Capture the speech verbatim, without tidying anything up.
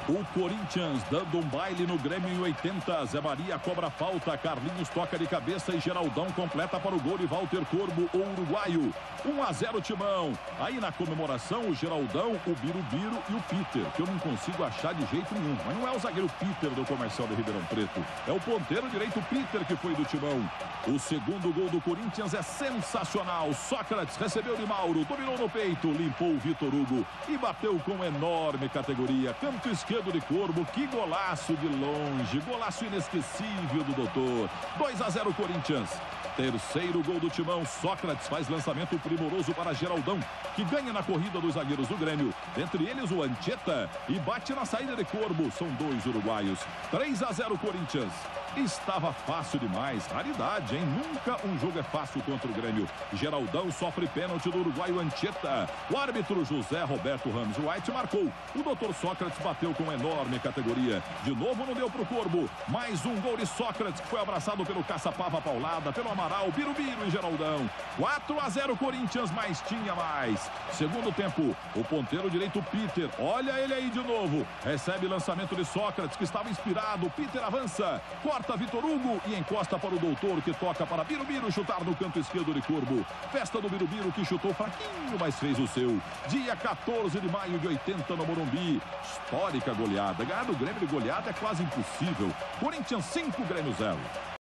O Corinthians dando um baile no Grêmio em oitenta. Zé Maria cobra falta. Carlinhos toca de cabeça e Geraldão completa para o gol de Walter Corbo, o uruguaio. um a zero Timão. Aí na comemoração o Geraldão, o Birubiru e o Peter, que eu não consigo achar de jeito nenhum. Mas não é o zagueiro Peter do Comercial de Ribeirão Preto. É o ponteiro direito Peter que foi do Timão. O segundo gol do Corinthians é sensacional. Sócrates recebeu de Mauro, dominou no peito, limpou o Vitor Hugo e bateu com enorme categoria. Canto esquerdo de Corbo, que golaço de longe, golaço inesquecível do doutor. dois a zero Corinthians. Terceiro gol do Timão, Sócrates faz lançamento primoroso para Geraldão, que ganha na corrida dos zagueiros do Grêmio, entre eles o Anchieta, e bate na saída de Corbo. São dois uruguaios. três a zero Corinthians. Estava fácil demais, raridade, hein? Nunca um jogo é fácil contra o Grêmio. Geraldão sofre pênalti do uruguaio Anchieta. O árbitro José Roberto Ramos White marcou. O doutor Sócrates bateu com enorme categoria. De novo não deu pro Corbo. Mais um gol de Sócrates, que foi abraçado pelo Caçapava Paulada, pelo Amaral, Birubiru e Geraldão. quatro a zero Corinthians, mas tinha mais. Segundo tempo, o ponteiro direito Peter, olha ele aí de novo. Recebe lançamento de Sócrates, que estava inspirado. Peter avança, corta Vitor Hugo e encosta para o doutor, que toca para Birubiru chutar no canto esquerdo de Corbo. Festa do Birubiru, que chutou fraquinho, mas fez o seu. Dia quatorze de maio de oitenta no Morumbi. Histórica goleada. Ganhar do Grêmio de goleada é quase impossível. Corinthians cinco, Grêmio zero.